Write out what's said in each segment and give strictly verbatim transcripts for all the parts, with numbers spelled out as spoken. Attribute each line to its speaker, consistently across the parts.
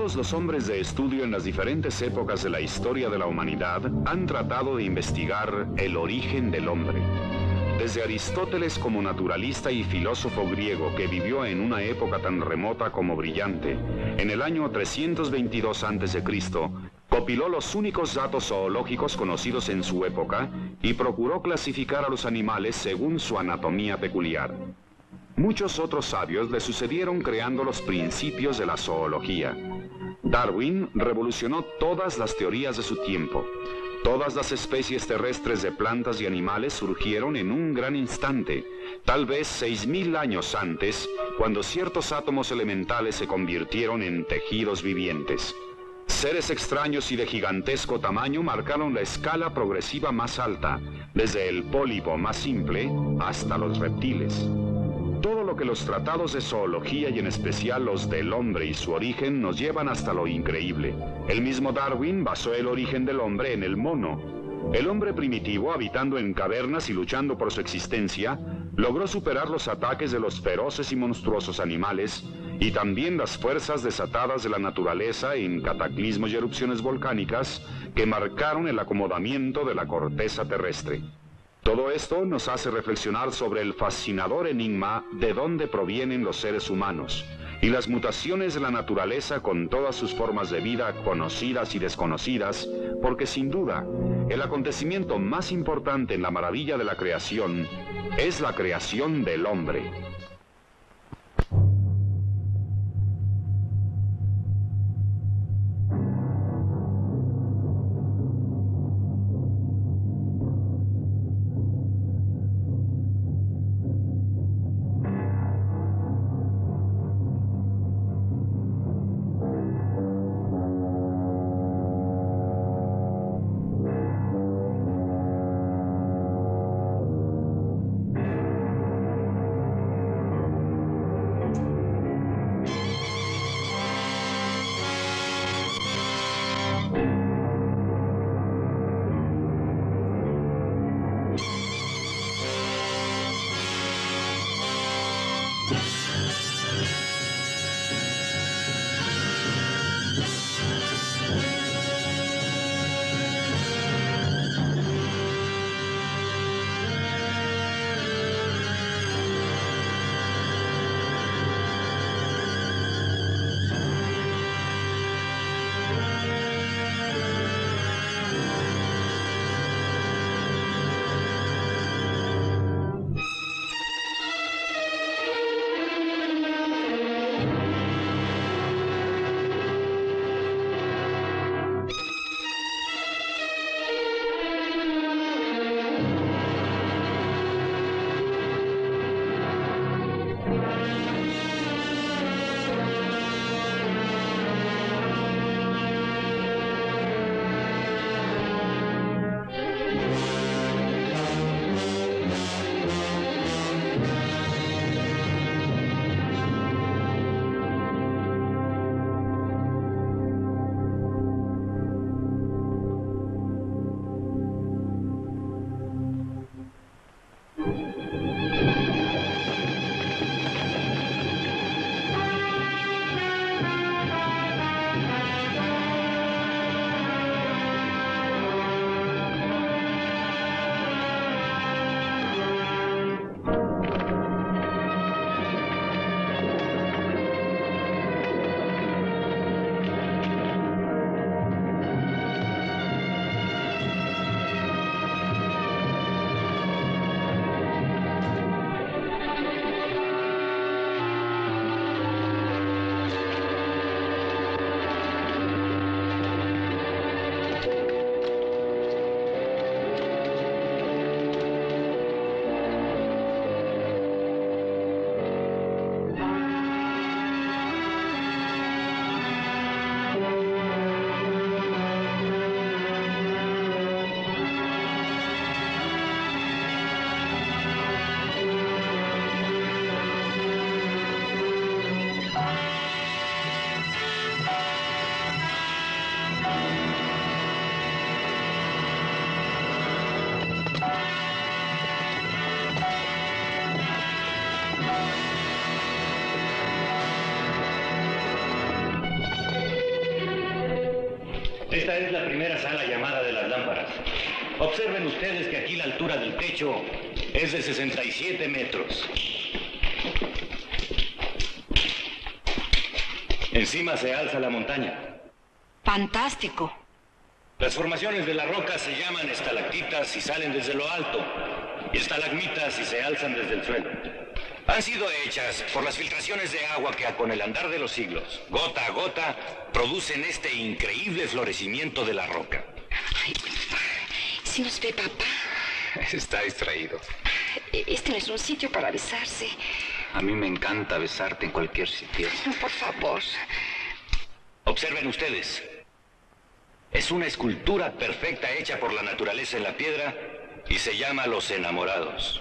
Speaker 1: Todos los hombres de estudio en las diferentes épocas de la historia de la humanidad han tratado de investigar el origen del hombre. Desde Aristóteles como naturalista y filósofo griego que vivió en una época tan remota como brillante, en el año trescientos veintidós antes de Cristo, compiló los únicos datos zoológicos conocidos en su época y procuró clasificar a los animales según su anatomía peculiar. Muchos otros sabios le sucedieron creando los principios de la zoología. Darwin revolucionó todas las teorías de su tiempo. Todas las especies terrestres de plantas y animales surgieron en un gran instante, tal vez seis mil años antes, cuando ciertos átomos elementales se convirtieron en tejidos vivientes. Seres extraños y de gigantesco tamaño marcaron la escala progresiva más alta, desde el pólipo más simple hasta los reptiles. Todo lo que los tratados de zoología y en especial los del hombre y su origen nos llevan hasta lo increíble. El mismo Darwin basó el origen del hombre en el mono. El hombre primitivo, habitando en cavernas y luchando por su existencia, logró superar los ataques de los feroces y monstruosos animales y también las fuerzas desatadas de la naturaleza en cataclismos y erupciones volcánicas que marcaron el acomodamiento de la corteza terrestre. Todo esto nos hace reflexionar sobre el fascinador enigma de dónde provienen los seres humanos y las mutaciones de la naturaleza con todas sus formas de vida conocidas y desconocidas, porque sin duda, el acontecimiento más importante en la maravilla de la creación es la creación del hombre.
Speaker 2: Esta es la primera sala llamada de las lámparas. Observen ustedes que aquí la altura del techo es de sesenta y siete metros. Encima se alza la montaña.
Speaker 3: Fantástico.
Speaker 2: Las formaciones de la roca se llaman estalactitas y salen desde lo alto, y estalagmitas y se alzan desde el suelo. Han sido hechas por las filtraciones de agua que con el andar de los siglos, gota a gota, producen este increíble florecimiento de la roca.
Speaker 3: Ay, si nos ve papá.
Speaker 4: Está distraído.
Speaker 3: Este no es un sitio para besarse.
Speaker 4: A mí me encanta besarte en cualquier sitio.
Speaker 3: No, por favor.
Speaker 2: Observen ustedes. Es una escultura perfecta hecha por la naturaleza en la piedra y se llama Los Enamorados.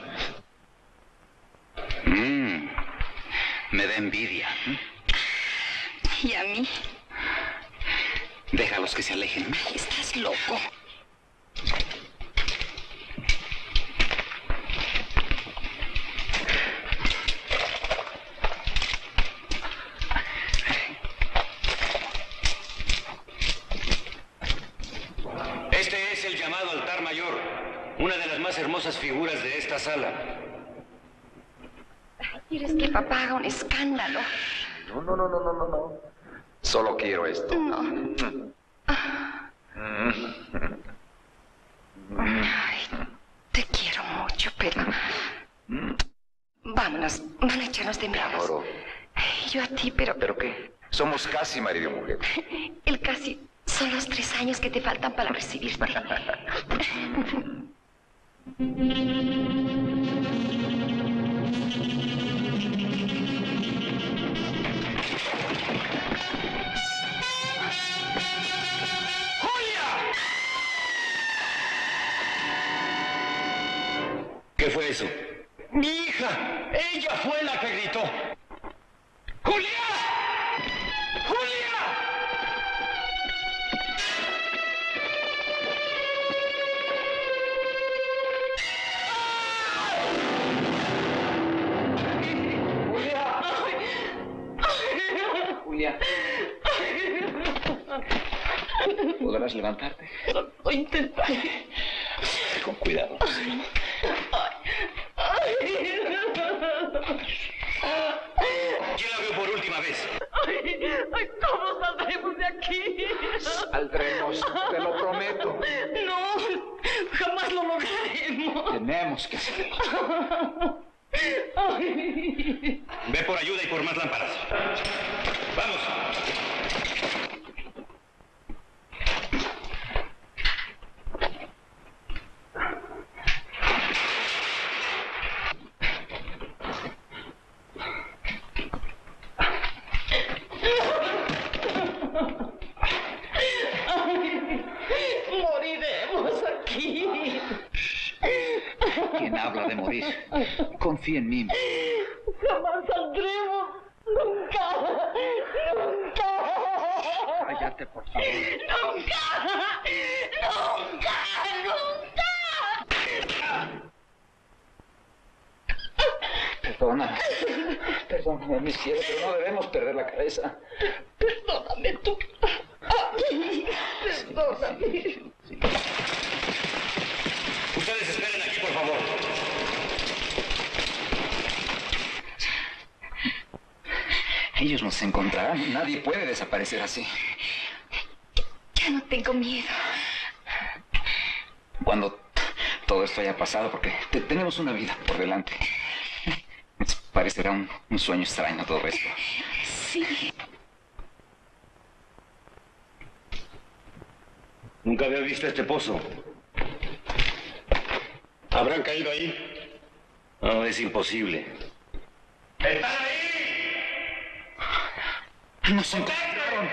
Speaker 4: Mm, me da envidia.
Speaker 3: ¿Y a mí?
Speaker 4: Déjalos que se alejen.
Speaker 3: Ay, estás loco.
Speaker 2: Este es el llamado altar mayor, una de las más hermosas figuras de esta sala.
Speaker 3: ¿Quieres que papá haga un escándalo?
Speaker 4: No, no, no, no, no, no, no. Solo quiero esto.
Speaker 3: No. Ay, te quiero mucho, pero... Vámonos, van a echarnos de
Speaker 4: Te
Speaker 3: menos.
Speaker 4: adoro.
Speaker 3: Yo a ti, pero...
Speaker 4: ¿Pero qué? Somos casi marido y mujer.
Speaker 3: El casi... Son los tres años que te faltan para recibirte.
Speaker 2: ¿Qué fue eso? ¡Mi hija! ¡Ella fue la que gritó! ¡Julia! ¡Julia!
Speaker 4: Julia. ¿Podrás levantarte?
Speaker 3: Lo intentaré.
Speaker 4: Con cuidado.
Speaker 2: ¿Quién la vio por última vez?
Speaker 3: Ay, ¿cómo saldremos de aquí?
Speaker 4: Saldremos, te lo prometo.
Speaker 3: No, jamás lo lograremos.
Speaker 4: Tenemos que hacerlo.
Speaker 2: Ve por ayuda y por más lámparas. ¡Vamos!
Speaker 3: Moriremos aquí.
Speaker 4: ¿Quién habla de morir? Confía en mí.
Speaker 3: Jamás saldremos. Nunca. Nunca.
Speaker 4: Cállate, por favor.
Speaker 3: Nunca. Nunca. Nunca.
Speaker 4: Perdona. Perdóname, mi cielo, pero no debemos perder la cabeza.
Speaker 3: Perdóname tú. Perdóname.
Speaker 4: Sí, sí, sí.
Speaker 2: Ustedes esperen aquí, por favor.
Speaker 4: Ellos nos encontrarán. Nadie puede desaparecer así.
Speaker 3: Ya no tengo miedo.
Speaker 4: Cuando todo esto haya pasado, porque te- tenemos una vida por delante. Les parecerá un, un sueño extraño todo esto.
Speaker 3: Sí.
Speaker 2: Nunca había visto este pozo. ¿Habrán caído ahí? No, es imposible. ¡Están ahí!
Speaker 4: Nos encontraron.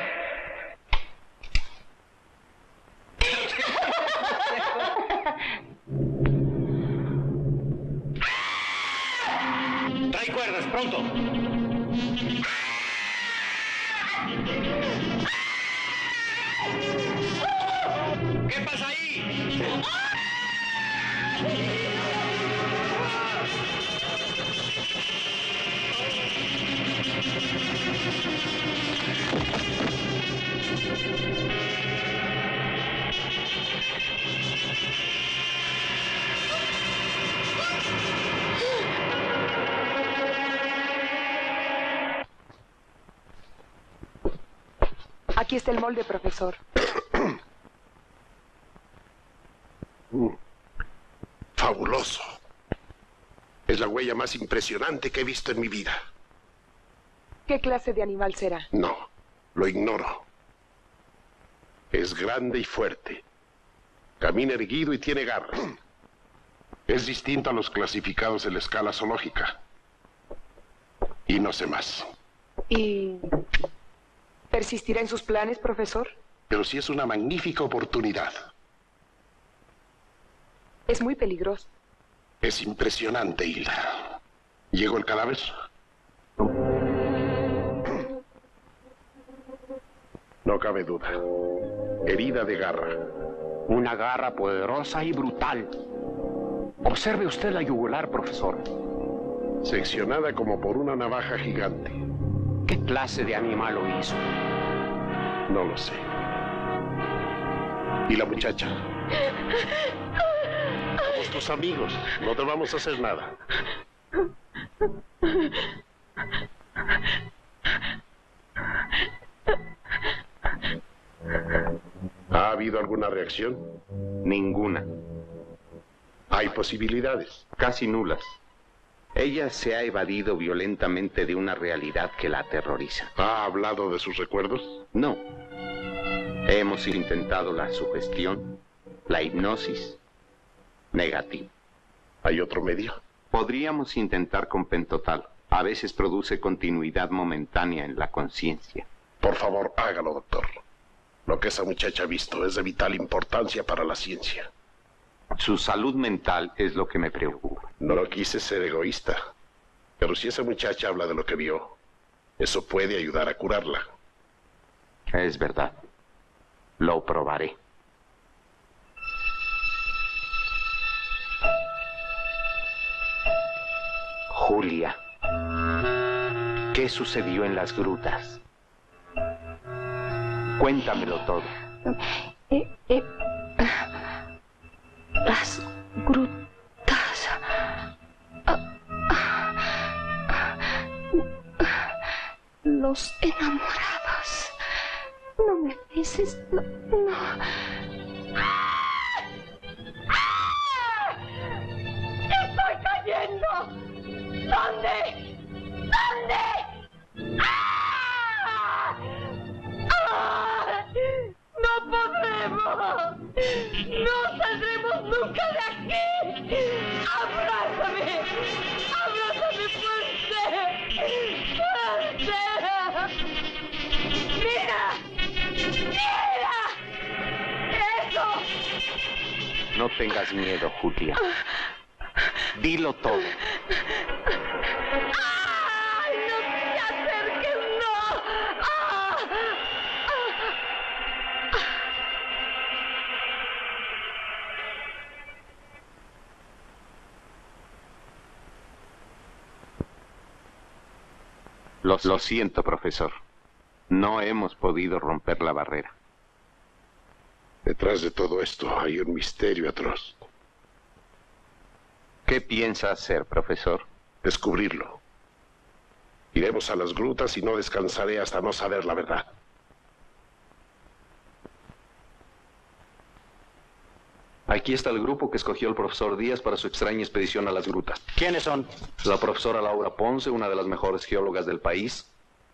Speaker 2: ¡Trae cuerdas, pronto! ¿Qué pasa ahí?
Speaker 5: Aquí está el molde, profesor.
Speaker 6: Mm. Fabuloso. Es la huella más impresionante que he visto en mi vida.
Speaker 5: ¿Qué clase de animal será?
Speaker 6: No, lo ignoro. Es grande y fuerte. Camina erguido y tiene garras. Es distinto a los clasificados en la escala zoológica. Y no sé más.
Speaker 5: ¿Y persistirá en sus planes, profesor?
Speaker 6: Pero sí es una magnífica oportunidad.
Speaker 5: Es muy peligroso.
Speaker 6: Es impresionante, Hilda. ¿Llegó el cadáver? No cabe duda. Herida de garra.
Speaker 7: Una garra poderosa y brutal. Observe usted la yugular, profesor.
Speaker 6: Seccionada como por una navaja gigante.
Speaker 7: ¿Qué clase de animal lo hizo?
Speaker 6: No lo sé. ¿Y la muchacha? Somos tus amigos. No te vamos a hacer nada. ¿Ha habido alguna reacción?
Speaker 8: Ninguna.
Speaker 6: ¿Hay posibilidades?
Speaker 8: Casi nulas. Ella se ha evadido violentamente de una realidad que la aterroriza.
Speaker 6: ¿Ha hablado de sus recuerdos?
Speaker 8: No. Hemos intentado la sugestión, la hipnosis. Negativo.
Speaker 6: ¿Hay otro medio?
Speaker 8: Podríamos intentar con pentotal. A veces produce continuidad momentánea en la conciencia.
Speaker 6: Por favor, hágalo, doctor. Lo que esa muchacha ha visto es de vital importancia para la ciencia.
Speaker 8: Su salud mental es lo que me preocupa.
Speaker 6: No lo quise ser egoísta. Pero si esa muchacha habla de lo que vio, eso puede ayudar a curarla.
Speaker 8: Es verdad. Lo probaré. Julia, ¿qué sucedió en las grutas? Cuéntamelo todo.
Speaker 3: Eh, eh, las grutas. Los enamorados. No me beses. No. no. ¡Estoy cayendo! ¿Dónde? ¿Dónde? ¡Ah! ¡Ah! ¡No podremos! ¡No saldremos nunca de aquí! ¡Abrázame! ¡Abrázame fuerte! ¡Fuerte! ¡Mira! ¡Mira! ¡Eso!
Speaker 8: No tengas miedo, Julia. Dilo todo.
Speaker 3: ¡Ay, no te acerques, no! ¡Ah!
Speaker 8: Lo, lo siento, profesor. No hemos podido romper la barrera.
Speaker 6: Detrás de todo esto hay un misterio atroz.
Speaker 8: ¿Qué piensa hacer, profesor?
Speaker 6: Descubrirlo. Iremos a las grutas y no descansaré hasta no saber la verdad.
Speaker 9: Aquí está el grupo que escogió el profesor Díaz para su extraña expedición a las grutas.
Speaker 7: ¿Quiénes son?
Speaker 9: La profesora Laura Ponce, una de las mejores geólogas del país.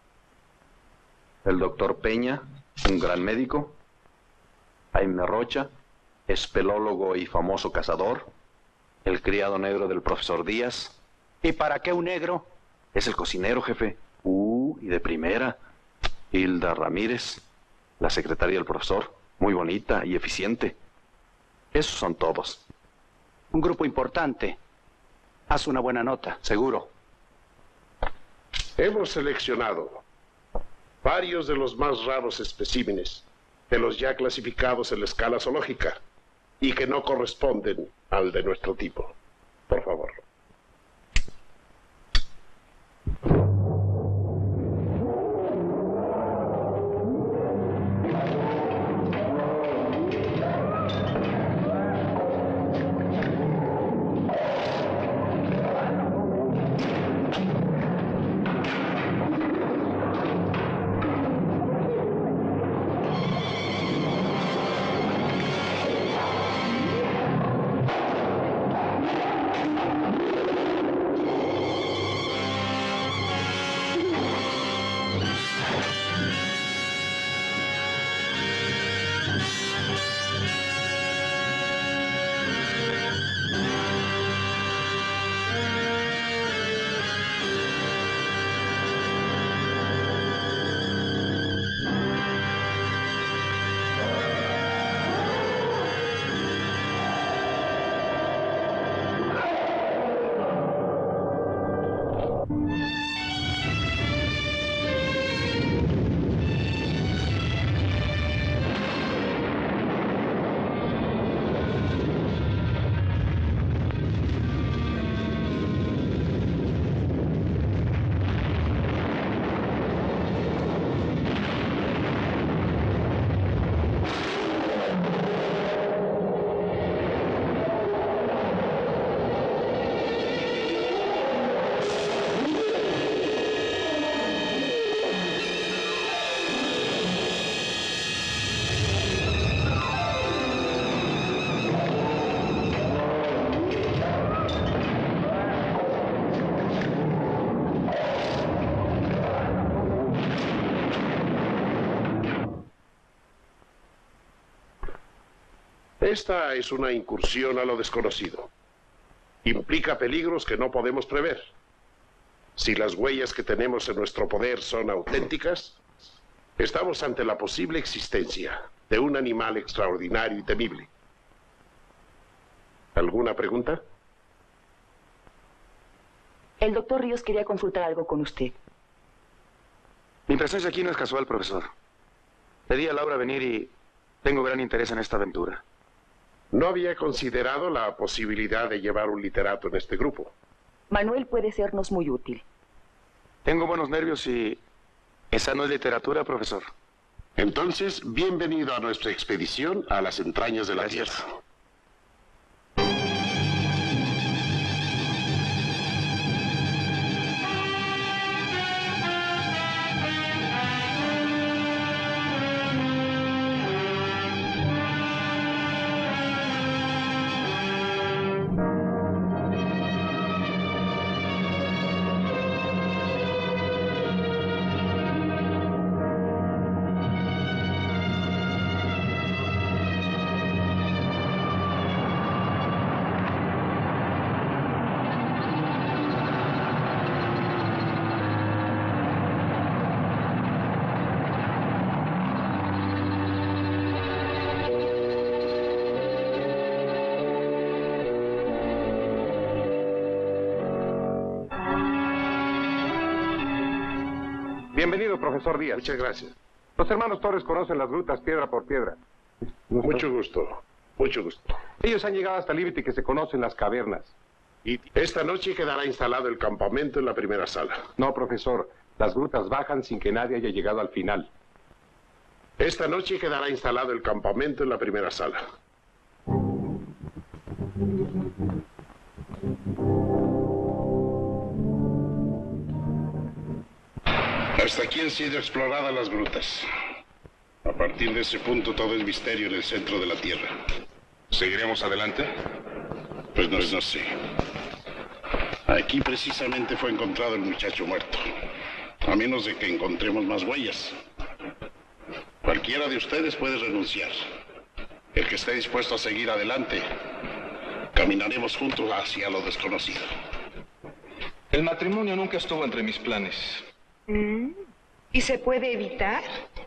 Speaker 9: El doctor Peña, un gran médico. Jaime Rocha, espelólogo y famoso cazador. El criado negro del profesor Díaz.
Speaker 7: ¿Y para qué un negro?
Speaker 9: Es el cocinero, jefe. Uh, y de primera. Hilda Ramírez, la secretaria del profesor. Muy bonita y eficiente. Esos son todos.
Speaker 7: Un grupo importante. Haz una buena nota, seguro.
Speaker 6: Hemos seleccionado varios de los más raros especímenes de los ya clasificados en la escala zoológica y que no corresponden al de nuestro tipo. Por favor. Esta es una incursión a lo desconocido. Implica peligros que no podemos prever. Si las huellas que tenemos en nuestro poder son auténticas, estamos ante la posible existencia de un animal extraordinario y temible. ¿Alguna pregunta?
Speaker 5: El doctor Ríos quería consultar algo con usted.
Speaker 10: Mi presencia aquí no es casual, profesor. Pedí a Laura venir y tengo gran interés en esta aventura.
Speaker 6: No había considerado la posibilidad de llevar un literato en este grupo.
Speaker 5: Manuel puede sernos muy útil.
Speaker 10: Tengo buenos nervios y esa no es literatura, profesor.
Speaker 6: Entonces, bienvenido a nuestra expedición a las entrañas de la
Speaker 10: Gracias.
Speaker 6: Tierra.
Speaker 11: Bienvenido, profesor Díaz.
Speaker 6: Muchas gracias.
Speaker 11: Los hermanos Torres conocen las grutas piedra por piedra.
Speaker 6: Mucho gusto, mucho gusto.
Speaker 11: Ellos han llegado hasta Liberty, que se conocen las cavernas.
Speaker 6: Y esta noche quedará instalado el campamento en la primera sala.
Speaker 11: No, profesor. Las grutas bajan sin que nadie haya llegado al final.
Speaker 6: Esta noche quedará instalado el campamento en la primera sala. Hasta aquí han sido exploradas las grutas. A partir de ese punto todo es misterio en el centro de la Tierra. ¿Seguiremos adelante? Pues no, pues no sé. Aquí precisamente fue encontrado el muchacho muerto. A menos de que encontremos más huellas. Cualquiera de ustedes puede renunciar. El que esté dispuesto a seguir adelante, caminaremos juntos hacia lo desconocido.
Speaker 12: El matrimonio nunca estuvo entre mis planes.
Speaker 13: Mm. ¿Y se puede evitar?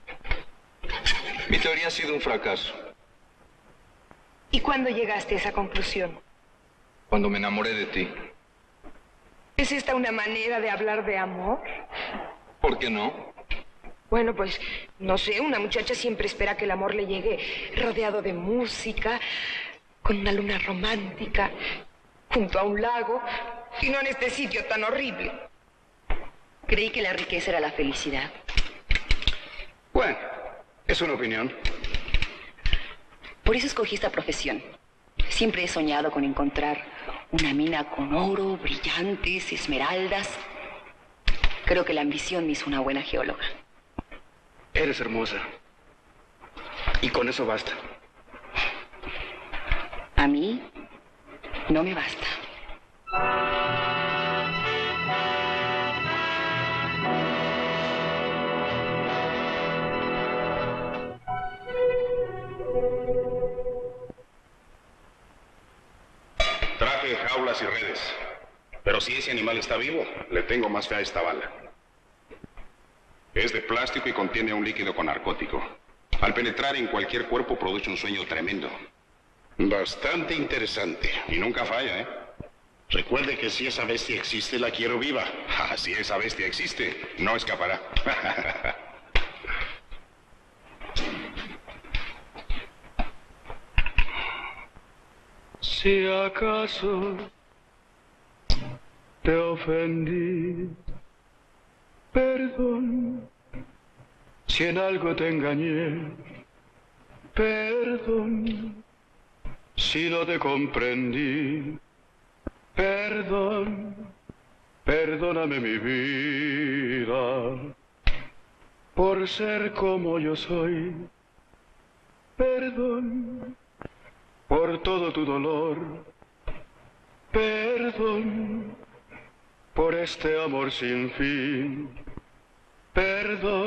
Speaker 12: Mi teoría ha sido un fracaso.
Speaker 13: ¿Y cuándo llegaste a esa conclusión?
Speaker 12: Cuando me enamoré de ti.
Speaker 13: ¿Es esta una manera de hablar de amor?
Speaker 12: ¿Por qué no?
Speaker 13: Bueno, pues, no sé, una muchacha siempre espera que el amor le llegue rodeado de música, con una luna romántica, junto a un lago, y no en este sitio tan horrible.
Speaker 14: Creí que la riqueza era la felicidad.
Speaker 12: Bueno, es una opinión.
Speaker 14: Por eso escogí esta profesión. Siempre he soñado con encontrar una mina con oro, brillantes, esmeraldas. Creo que la ambición me hizo una buena geóloga.
Speaker 12: Eres hermosa. Y con eso basta.
Speaker 14: A mí no me basta.
Speaker 6: Traje jaulas y redes. Pero si ese animal está vivo, le tengo más fe a esta bala. Es de plástico y contiene un líquido con narcótico. Al penetrar en cualquier cuerpo produce un sueño tremendo. Bastante interesante. Y nunca falla, ¿eh? Recuerde que si esa bestia existe, la quiero viva. Ah, si esa bestia existe, no escapará.
Speaker 15: Si acaso te ofendí, perdón. Si en algo te engañé, perdón. Si no te comprendí, perdón. Perdóname mi vida por ser como yo soy. Perdón por todo tu dolor. Perdón por este amor sin fin.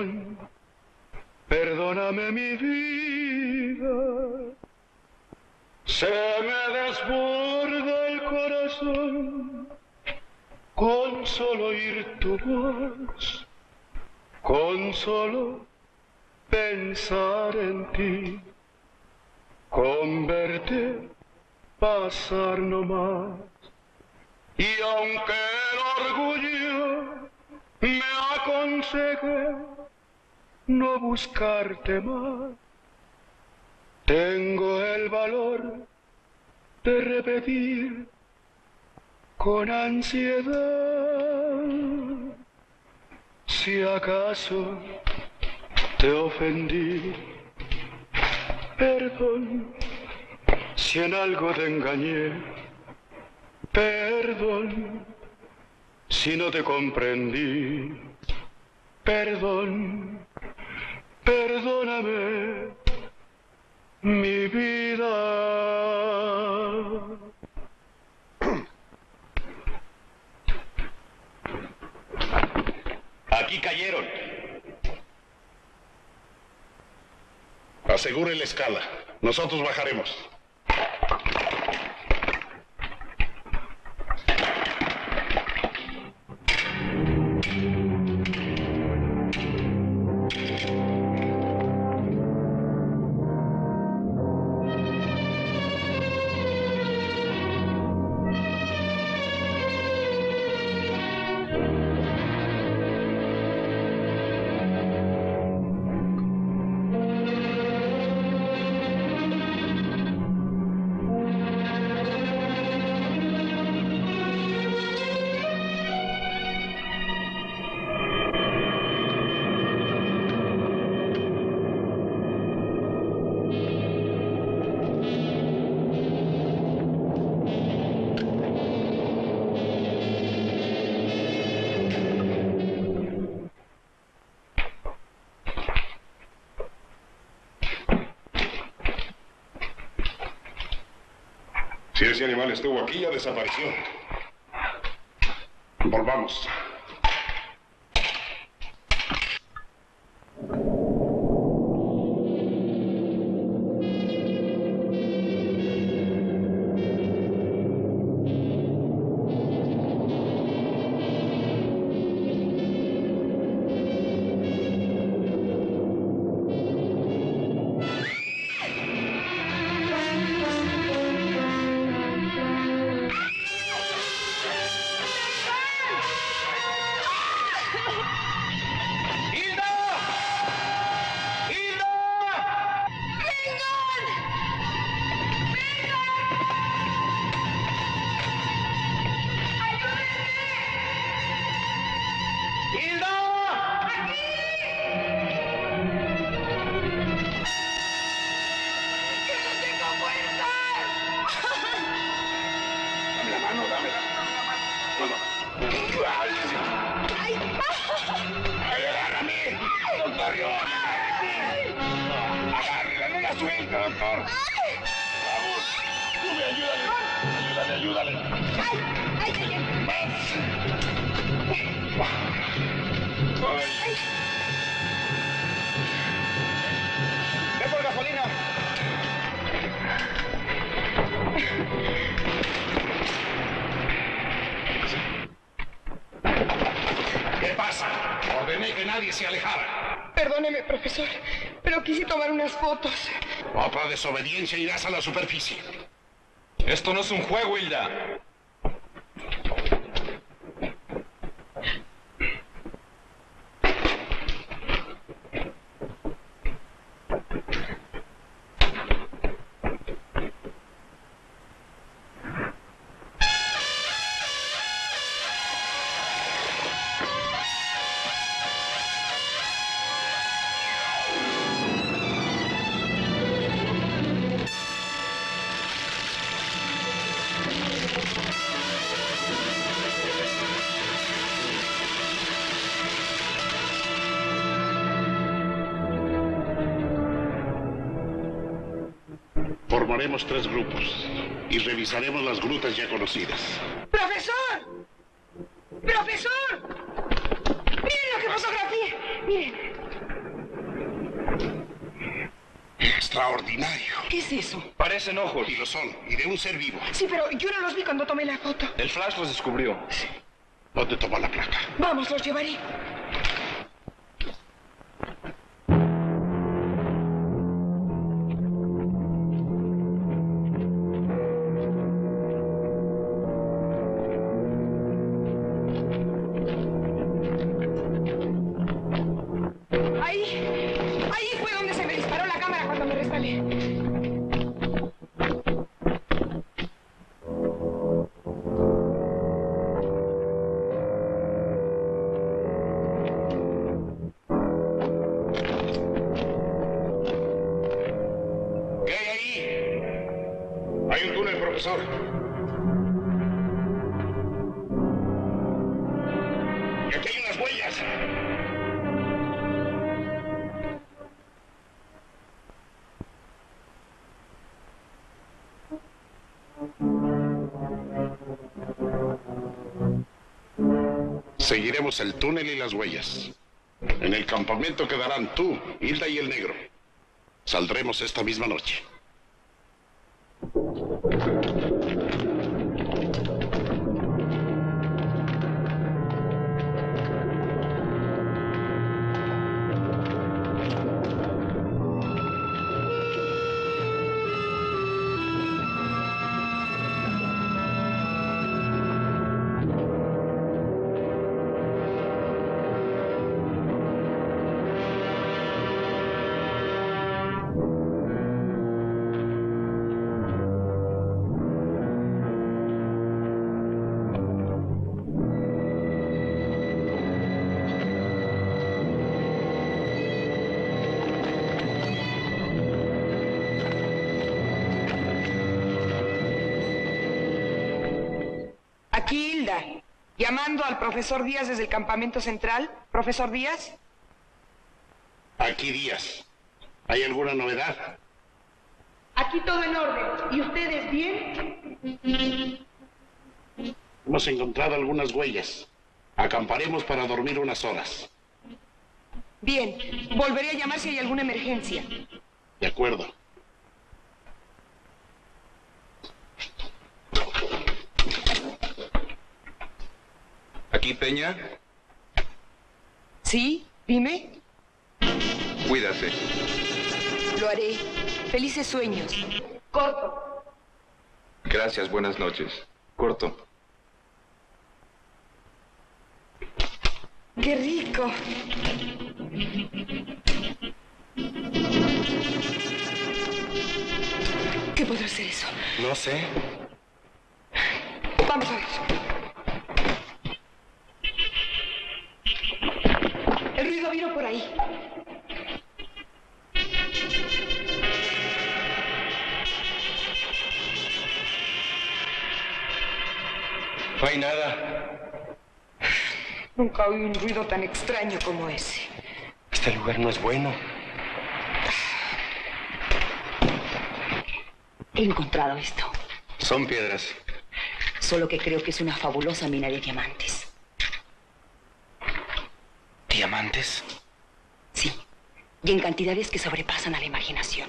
Speaker 15: Perdón, perdóname mi vida. Se me desborda el corazón con solo oír tu voz, con solo pensar en ti, con verte pasar nomás. Y aunque el orgullo me aconseje no buscarte más, tengo el valor de repetir con ansiedad: si acaso te ofendí, perdón. Si en algo te engañé, perdón. Si no te comprendí, perdón. Perdóname, mi vida.
Speaker 2: Aquí cayeron.
Speaker 6: Asegure la escala. Nosotros bajaremos. Si ese animal estuvo aquí, ya desapareció. Volvamos.
Speaker 13: Perdóneme, profesor, pero quise tomar unas fotos.
Speaker 6: Otra desobediencia y irás a la superficie.
Speaker 12: Esto no es un juego, Hilda.
Speaker 6: Formaremos tres grupos y revisaremos las grutas ya conocidas.
Speaker 13: ¡Profesor! ¡Profesor! ¡Miren lo que fotografié! ¡Miren!
Speaker 6: Extraordinario.
Speaker 13: ¿Qué es eso?
Speaker 12: Parecen ojos.
Speaker 6: Y lo son, y de un ser vivo.
Speaker 13: Sí, pero yo no los vi cuando tomé la foto.
Speaker 12: El flash los descubrió.
Speaker 6: Sí. ¿Dónde tomó la placa?
Speaker 13: Vamos, los llevaré. Ahí, ahí fue donde se me disparó la cámara cuando me resbalé.
Speaker 6: ¿Qué hay ahí? Hay un túnel, profesor. Y aquí hay unas huellas. Seguiremos el túnel y las huellas. En el campamento quedarán tú, Hilda y el negro. Saldremos esta misma noche.
Speaker 13: Aquí Hilda, llamando al profesor Díaz desde el campamento central. ¿Profesor Díaz?
Speaker 6: Aquí Díaz. ¿Hay alguna novedad?
Speaker 13: Aquí todo en orden. ¿Y ustedes bien?
Speaker 6: Hemos encontrado algunas huellas. Acamparemos para dormir unas horas.
Speaker 13: Bien. Volveré a llamar si hay alguna emergencia.
Speaker 6: De acuerdo.
Speaker 12: ¿Aquí, Peña?
Speaker 13: ¿Sí? Dime.
Speaker 12: Cuídate.
Speaker 13: Lo haré. Felices sueños. Corto.
Speaker 12: Gracias, buenas noches. Corto.
Speaker 13: ¡Qué rico! ¿Qué podrá ser eso?
Speaker 12: No sé.
Speaker 13: Vamos a ver. El ruido vino por ahí.
Speaker 12: No hay nada.
Speaker 13: Nunca oí un ruido tan extraño como ese.
Speaker 12: Este lugar no es bueno.
Speaker 14: He encontrado esto.
Speaker 12: Son piedras.
Speaker 14: Solo que creo que es una fabulosa mina de diamantes.
Speaker 12: ¿Diamantes?
Speaker 14: Sí, y en cantidades que sobrepasan a la imaginación.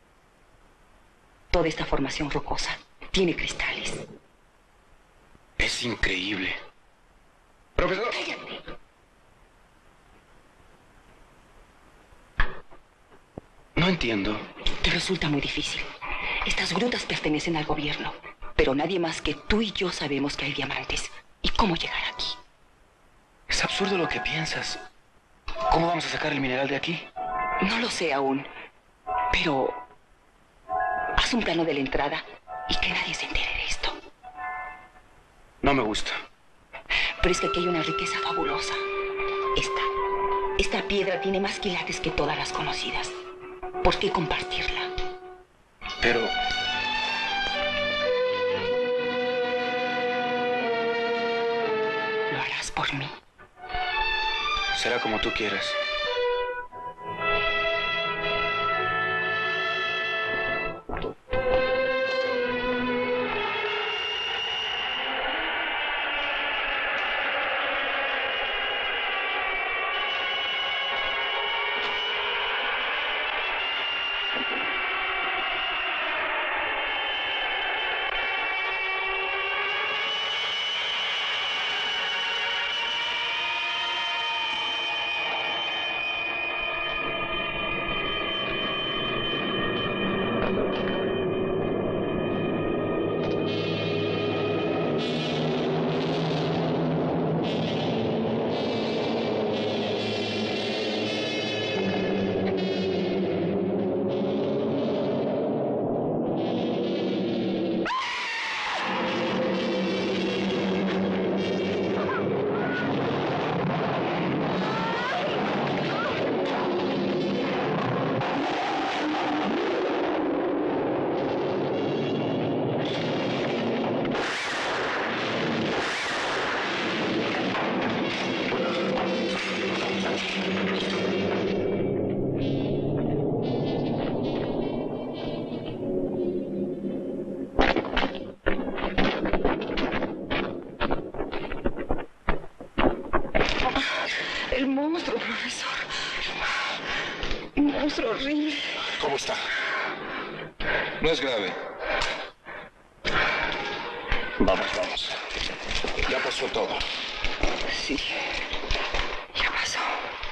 Speaker 14: Toda esta formación rocosa tiene cristales.
Speaker 12: Es increíble. Profesor.
Speaker 14: Cállate.
Speaker 12: No entiendo.
Speaker 14: Te resulta muy difícil. Estas grutas pertenecen al gobierno, pero nadie más que tú y yo sabemos que hay diamantes. ¿Y cómo llegar aquí?
Speaker 12: Es absurdo lo que piensas. ¿Cómo vamos a sacar el mineral de aquí?
Speaker 14: No lo sé aún, pero haz un plano de la entrada y que nadie se entere de esto.
Speaker 12: No me gusta.
Speaker 14: Pero es que aquí hay una riqueza fabulosa. Esta, esta piedra tiene más quilates que todas las conocidas. ¿Por qué compartirla?
Speaker 12: Pero...
Speaker 14: ¿Lo harás por mí?
Speaker 12: Será como tú quieras.
Speaker 13: El monstruo, profesor. Un monstruo horrible.
Speaker 6: ¿Cómo está?
Speaker 12: No es grave.
Speaker 6: Vamos, vamos. Ya pasó todo.
Speaker 13: Sí, ya pasó.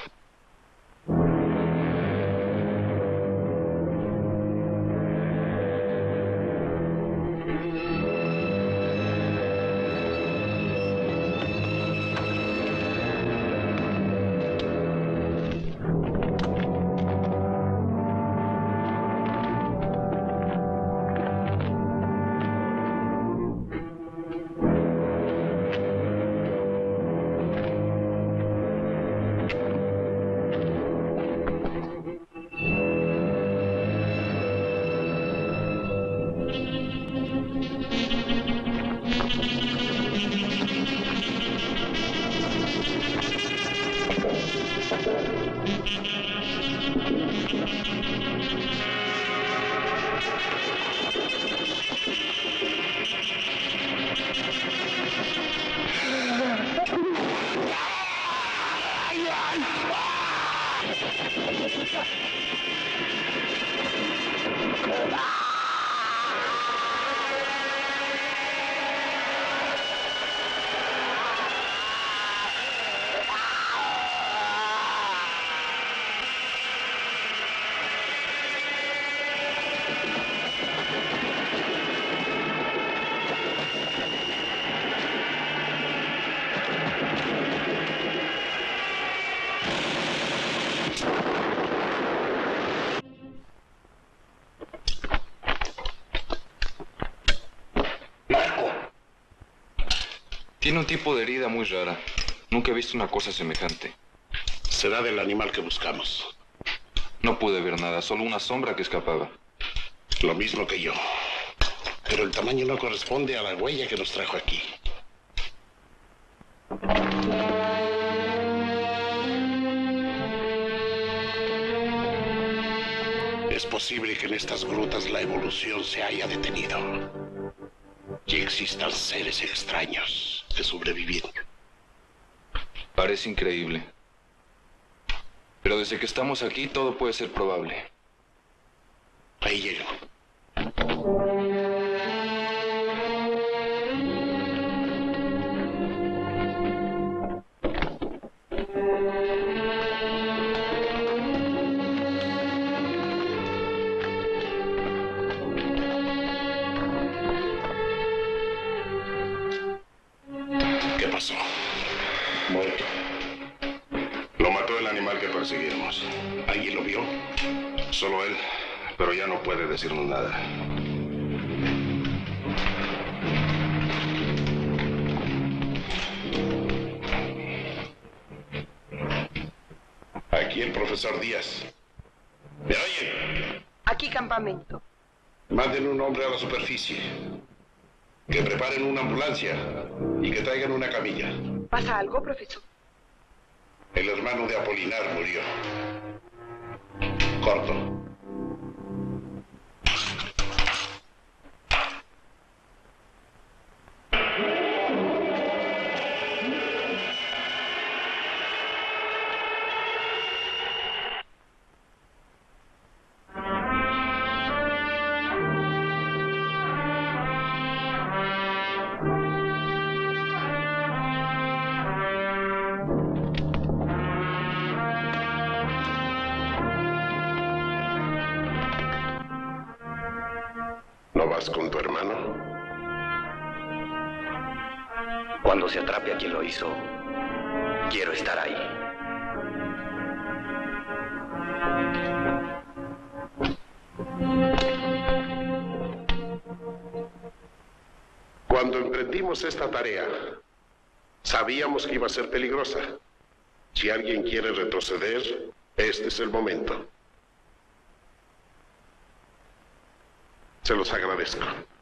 Speaker 12: Tiene un tipo de herida muy rara. Nunca he visto una cosa semejante.
Speaker 6: Será del animal que buscamos.
Speaker 12: No pude ver nada, solo una sombra que escapaba.
Speaker 6: Lo mismo que yo. Pero el tamaño no corresponde a la huella que nos trajo aquí. Es posible que en estas grutas la evolución se haya detenido. Y existan seres extraños que sobrevivieron.
Speaker 12: Parece increíble. Pero desde que estamos aquí, todo puede ser probable.
Speaker 6: Ahí llegan. ¿Qué pasó?
Speaker 11: Muerto. Lo mató el animal que perseguíamos.
Speaker 6: ¿Alguien lo vio?
Speaker 11: Solo él, pero ya no puede decirnos nada.
Speaker 6: Aquí el profesor Díaz. ¿Me oyen?
Speaker 5: Aquí campamento.
Speaker 6: Manden un hombre a la superficie. Que preparen una ambulancia y que traigan una camilla.
Speaker 5: ¿Pasa algo, profesor?
Speaker 6: El hermano de Apolinar murió. Corto. ¿No vas con tu hermano?
Speaker 2: Cuando se atrape a quien lo hizo, quiero estar ahí.
Speaker 6: Cuando emprendimos esta tarea, sabíamos que iba a ser peligrosa. Si alguien quiere retroceder, este es el momento. Se los agradezco.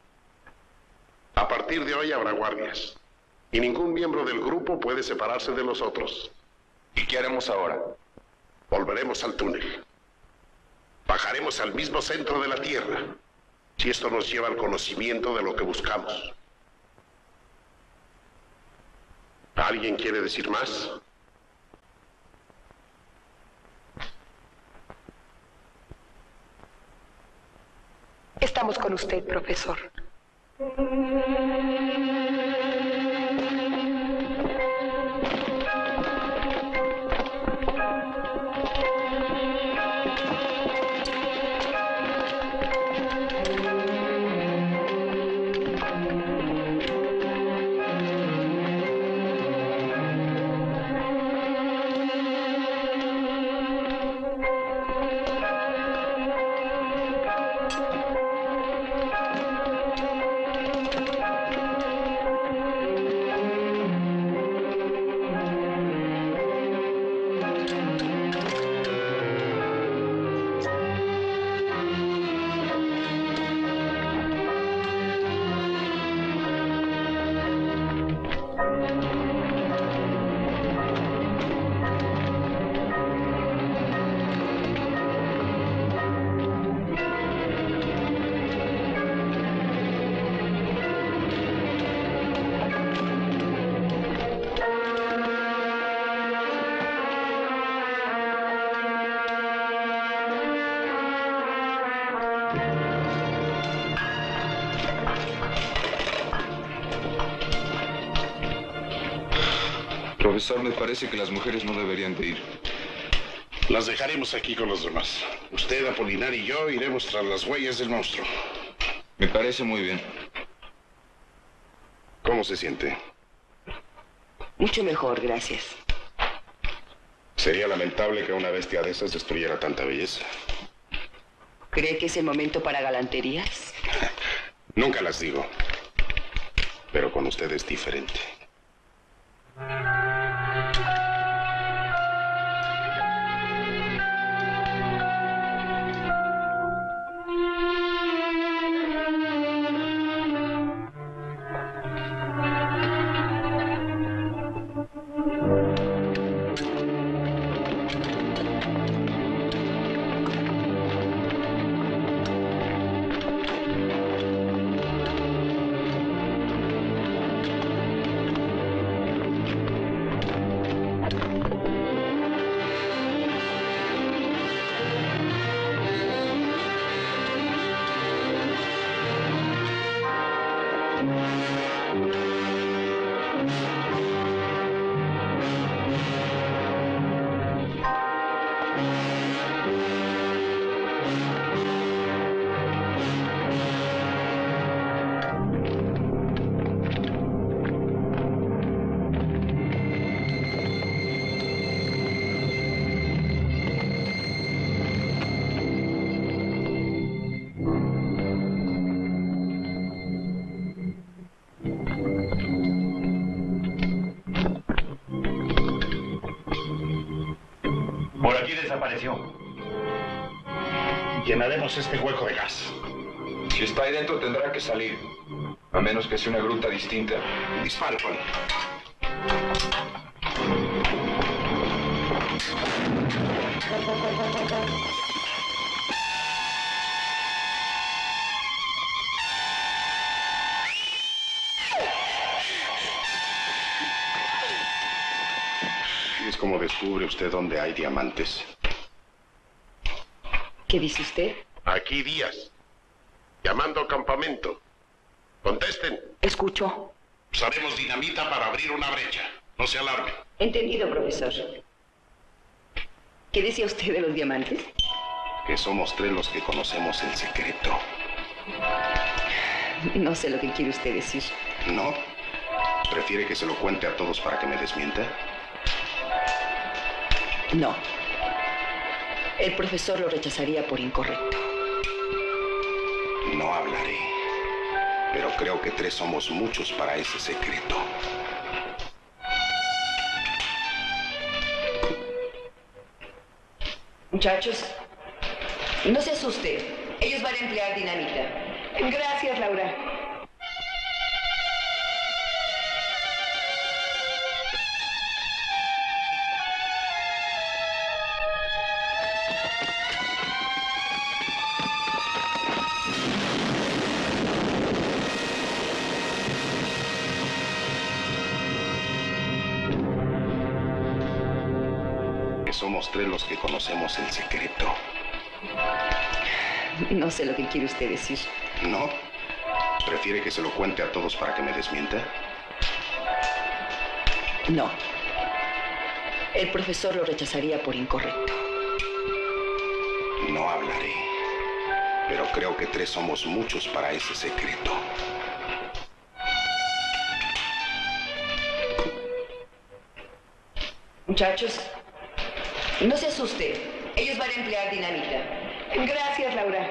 Speaker 6: A partir de hoy habrá guardias, y ningún miembro del grupo puede separarse de los otros.
Speaker 12: ¿Y qué haremos ahora?
Speaker 6: Volveremos al túnel. Bajaremos al mismo centro de la Tierra, si esto nos lleva al conocimiento de lo que buscamos. ¿Alguien quiere decir más?
Speaker 5: Estamos con usted, profesor.
Speaker 12: Profesor, me parece que las mujeres no deberían de ir.
Speaker 6: Las dejaremos aquí con los demás. Usted, Apolinar y yo iremos tras las huellas del monstruo.
Speaker 12: Me parece muy bien.
Speaker 6: ¿Cómo se siente?
Speaker 14: Mucho mejor, gracias.
Speaker 6: Sería lamentable que una bestia de esas destruyera tanta belleza.
Speaker 14: ¿Cree que es el momento para galanterías?
Speaker 6: Nunca las digo. Pero con usted es diferente.
Speaker 2: Por aquí desapareció.
Speaker 6: Llenaremos este hueco de gas.
Speaker 12: Si está ahí dentro tendrá que salir. A menos que sea una gruta distinta.
Speaker 6: Dispare, Juan. Es como descubre usted dónde hay diamantes.
Speaker 14: ¿Qué dice usted?
Speaker 6: Aquí Díaz. Llamando al campamento. Contesten.
Speaker 5: Escucho.
Speaker 6: Usaremos dinamita para abrir una brecha. No se alarme.
Speaker 14: Entendido, profesor. ¿Qué decía usted de los diamantes?
Speaker 6: Que somos tres los que conocemos el secreto.
Speaker 14: No sé lo que quiere usted decir.
Speaker 16: ¿No? ¿Prefiere que se lo cuente a todos para que me desmienta?
Speaker 14: No. El profesor lo rechazaría por incorrecto.
Speaker 16: No hablaré. Pero creo que tres somos muchos para ese secreto.
Speaker 14: Muchachos, no se asusten. Ellos van a emplear dinamita.
Speaker 13: Gracias, Laura.
Speaker 16: Somos tres los que conocemos el secreto.
Speaker 14: No sé lo que quiere usted decir.
Speaker 16: ¿No? ¿Prefiere que se lo cuente a todos para que me desmienta?
Speaker 14: No. El profesor lo rechazaría por incorrecto.
Speaker 16: No hablaré. Pero creo que tres somos muchos para ese secreto.
Speaker 14: Muchachos, no se asusten. Ellos van a emplear dinamita.
Speaker 13: Gracias, Laura.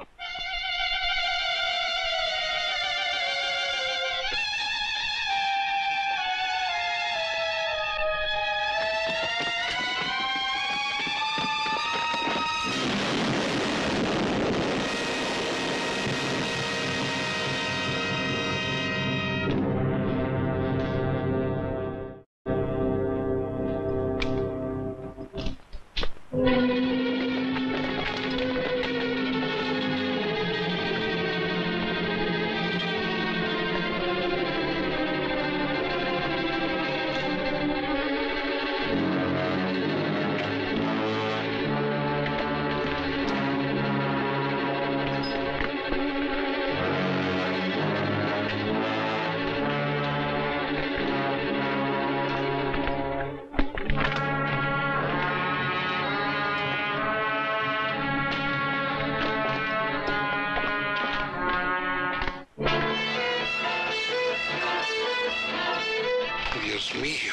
Speaker 16: Dios mío.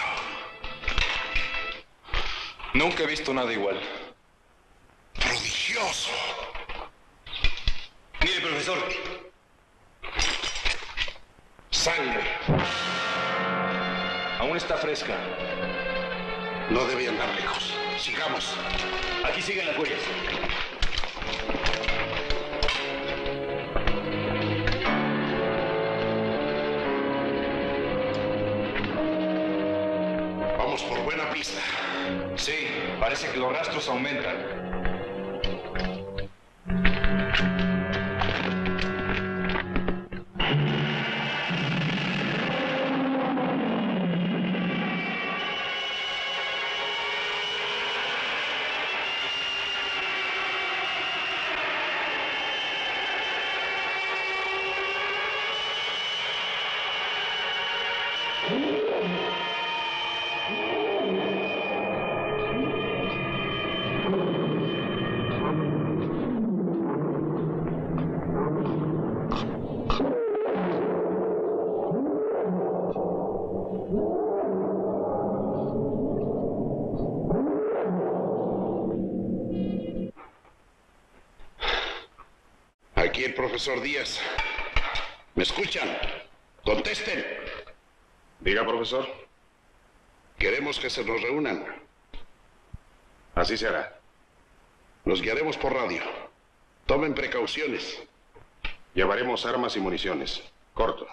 Speaker 12: Nunca he visto nada igual.
Speaker 16: Prodigioso.
Speaker 2: Mire, profesor.
Speaker 16: Sangre.
Speaker 12: Aún está fresca.
Speaker 16: No debe andar lejos. Sigamos.
Speaker 2: Aquí siguen las huellas.
Speaker 16: Vamos por buena pista.
Speaker 12: Sí, parece que los rastros aumentan.
Speaker 16: Aquí el profesor Díaz. ¿Me escuchan? Contesten.
Speaker 6: Diga, profesor.
Speaker 16: Queremos que se nos reúnan.
Speaker 6: Así será.
Speaker 16: Nos guiaremos por radio. Tomen precauciones.
Speaker 6: Llevaremos armas y municiones. Corto.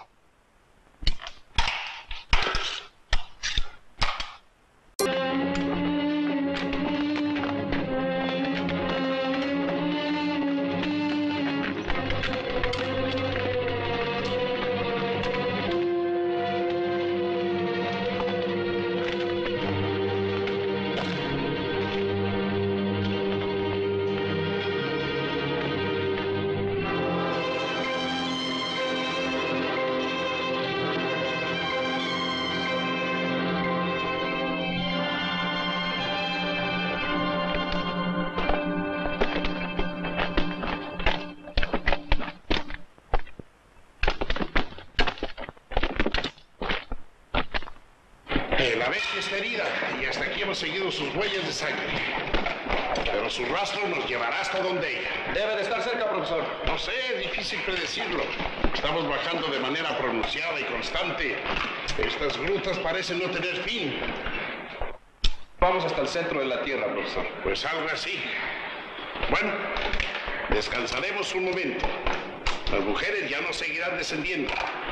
Speaker 6: hemos seguido sus huellas de sangre. Pero su rastro nos llevará hasta donde ella.
Speaker 9: Debe de estar cerca, profesor.
Speaker 6: No sé, es difícil predecirlo. Estamos bajando de manera pronunciada y constante. Estas grutas parecen no tener fin.
Speaker 9: Vamos hasta el centro de la Tierra, profesor.
Speaker 6: Pues algo así. Bueno, descansaremos un momento. Las mujeres ya no seguirán descendiendo.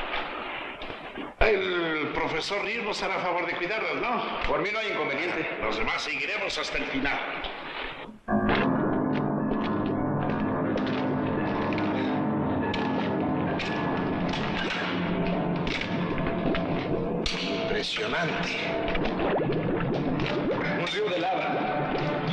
Speaker 6: El profesor Reed nos hará favor de cuidarlas, ¿no?
Speaker 9: Por mí no hay inconveniente.
Speaker 6: Los demás seguiremos hasta el final. Impresionante.
Speaker 9: Un río de lava.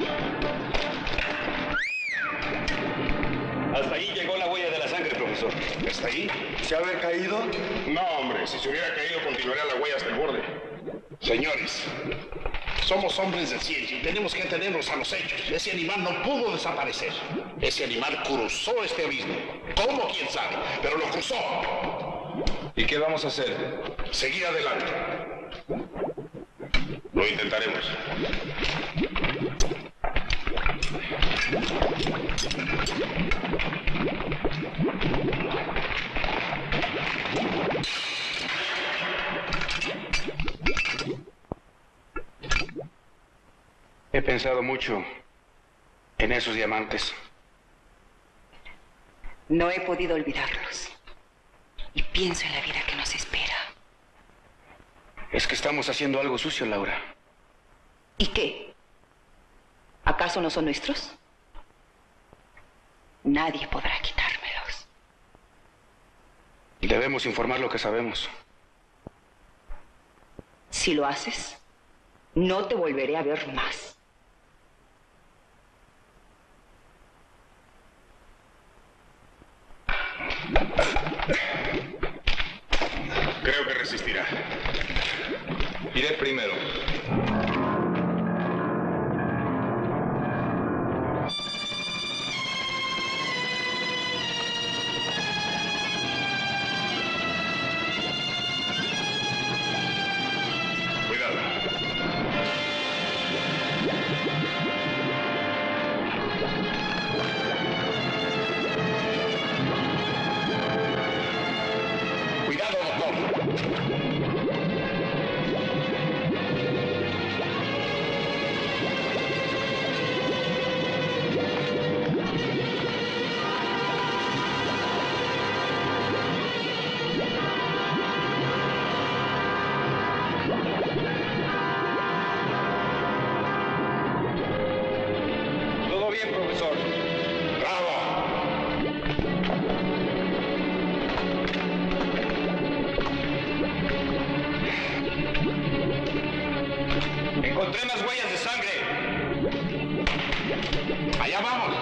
Speaker 2: Hasta ahí llegó la huella de la sangre, profesor.
Speaker 6: ¿Hasta ahí?
Speaker 2: ¿Se haber caído?
Speaker 6: No, hombre, si se hubiera caído continuaría la huella hasta el borde. Señores, somos hombres de ciencia y tenemos que atenernos a los hechos. Ese animal no pudo desaparecer. Ese animal cruzó este abismo. ¿Cómo? ¿Quién sabe? Pero lo cruzó.
Speaker 12: ¿Y qué vamos a hacer?
Speaker 6: Seguir adelante. Lo intentaremos.
Speaker 10: He pensado mucho en esos diamantes.
Speaker 14: No he podido olvidarlos. Y pienso en la vida que nos espera.
Speaker 10: Es que estamos haciendo algo sucio, Laura.
Speaker 14: ¿Y qué? ¿Acaso no son nuestros? Nadie podrá quitármelos.
Speaker 10: Debemos informar lo que sabemos.
Speaker 14: Si lo haces, no te volveré a ver más.
Speaker 6: Creo que resistirá.
Speaker 12: Iré primero.
Speaker 2: Encontré más huellas de sangre. Allá vamos.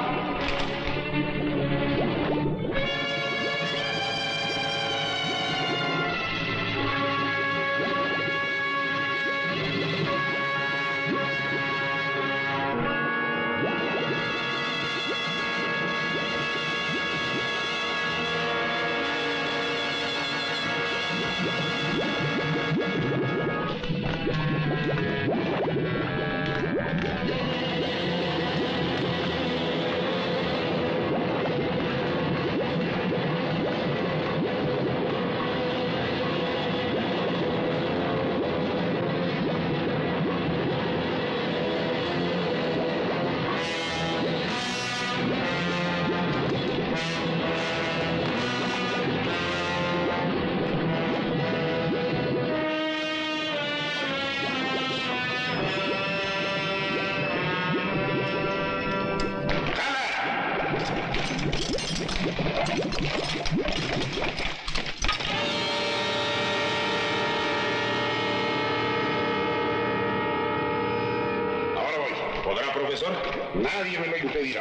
Speaker 6: Ahora voy. ¿Podrá, profesor? Nadie me lo impedirá.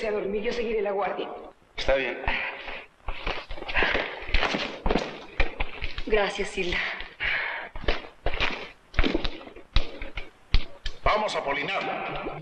Speaker 13: a dormir, yo seguiré la guardia.
Speaker 10: Está bien.
Speaker 14: Gracias, Hilda.
Speaker 6: Vamos, Apolinar.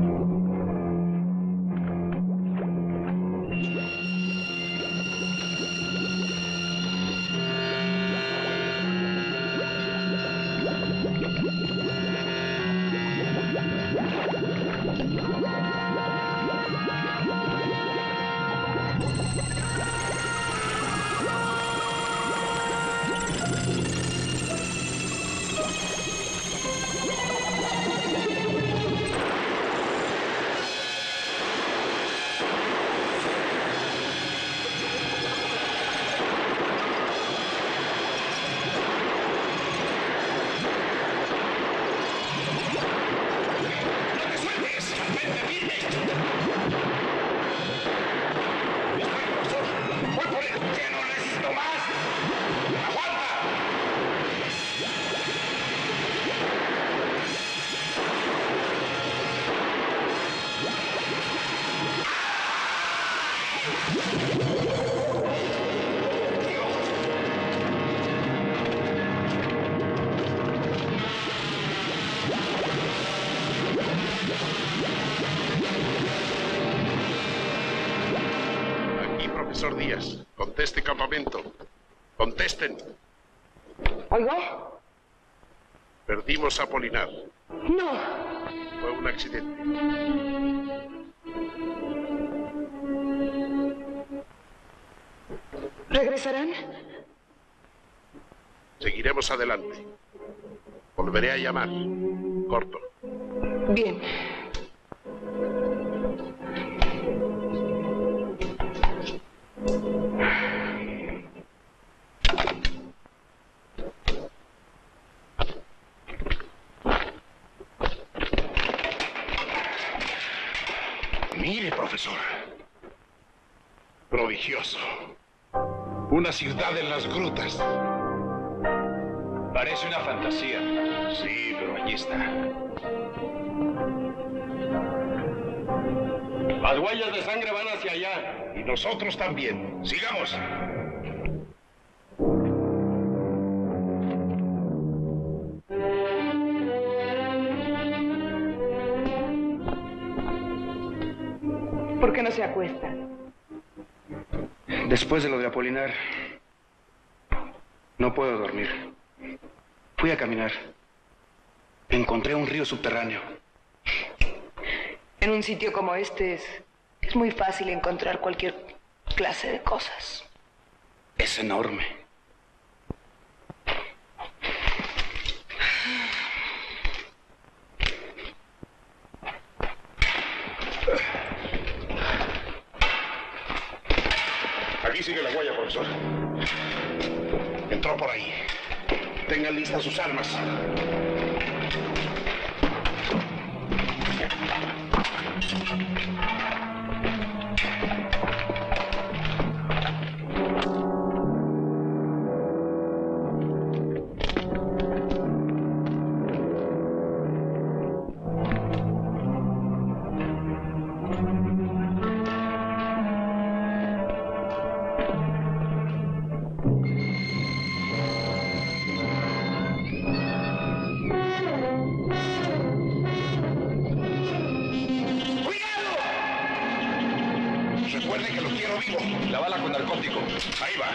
Speaker 6: Profesor Díaz, conteste campamento. Contesten.
Speaker 5: ¿Oigo?
Speaker 6: Perdimos a Apolinar.
Speaker 5: No.
Speaker 6: Fue un accidente.
Speaker 5: ¿Regresarán?
Speaker 6: Seguiremos adelante. Volveré a llamar. Corto.
Speaker 5: Bien.
Speaker 6: Mire, profesor. Prodigioso. Una ciudad en las grutas.
Speaker 2: Parece una fantasía.
Speaker 6: Sí, pero allí está.
Speaker 2: Las huellas de sangre van hacia allá.
Speaker 6: Y nosotros también. Sigamos.
Speaker 5: ¿Por qué no se acuesta?
Speaker 10: Después de lo de Apolinar, no puedo dormir. Fui a caminar. Encontré un río subterráneo.
Speaker 13: En un sitio como este es, es muy fácil encontrar cualquier clase de cosas.
Speaker 10: Es enorme.
Speaker 6: Aquí sigue la huella, profesor. Entró por ahí. Tengan listas sus armas. Recuerde que lo quiero vivo.
Speaker 2: La bala con narcótico.
Speaker 6: Ahí va.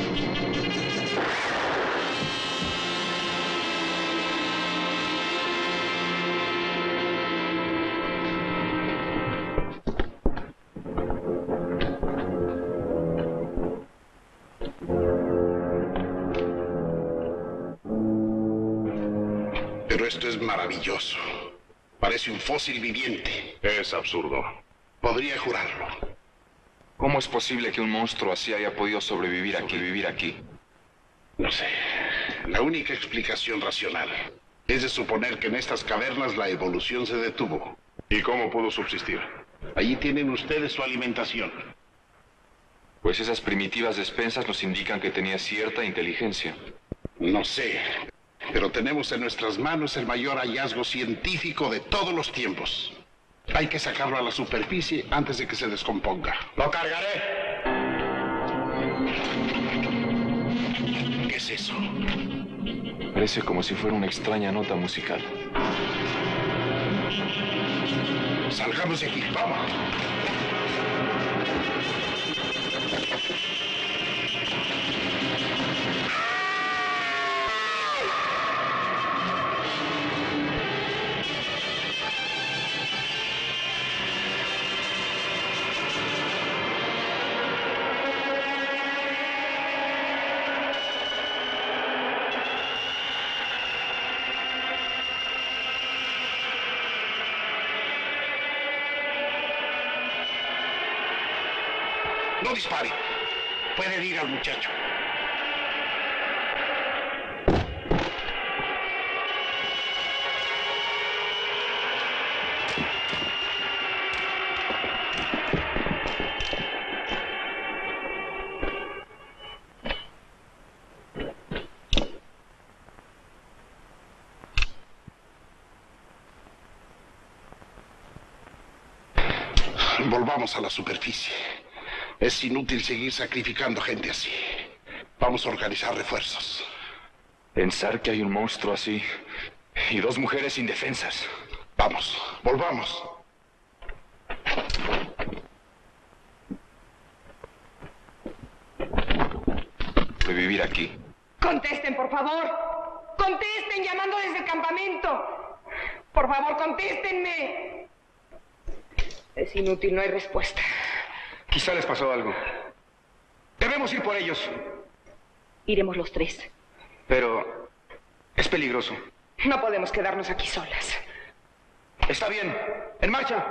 Speaker 6: Pero esto es maravilloso. Parece un fósil viviente.
Speaker 1: Es absurdo.
Speaker 6: Podría jurarlo.
Speaker 12: ¿Cómo es posible que un monstruo así haya podido sobrevivir aquí, vivir aquí?
Speaker 6: No sé. La única explicación racional es de suponer que en estas cavernas la evolución se detuvo.
Speaker 1: ¿Y cómo pudo subsistir?
Speaker 6: Allí tienen ustedes su alimentación.
Speaker 12: Pues esas primitivas despensas nos indican que tenía cierta inteligencia.
Speaker 6: No sé, pero tenemos en nuestras manos el mayor hallazgo científico de todos los tiempos. Hay que sacarlo a la superficie antes de que se descomponga.
Speaker 2: ¡Lo cargaré!
Speaker 6: ¿Qué es eso?
Speaker 12: Parece como si fuera una extraña nota musical.
Speaker 6: Salgamos de aquí, vamos. No dispare. Puede herir al muchacho. Volvamos a la superficie. Es inútil seguir sacrificando gente así. Vamos a organizar refuerzos.
Speaker 12: Pensar que hay un monstruo así y dos mujeres indefensas.
Speaker 6: Vamos, volvamos.
Speaker 12: Revivir aquí.
Speaker 13: Contesten, por favor. Contesten, llamando desde el campamento. Por favor, contéstenme. Es inútil, no hay respuesta.
Speaker 10: Quizá les pasó algo. Debemos ir por ellos.
Speaker 14: Iremos los tres.
Speaker 10: Pero es peligroso.
Speaker 13: No podemos quedarnos aquí solas.
Speaker 10: Está bien. ¡En marcha!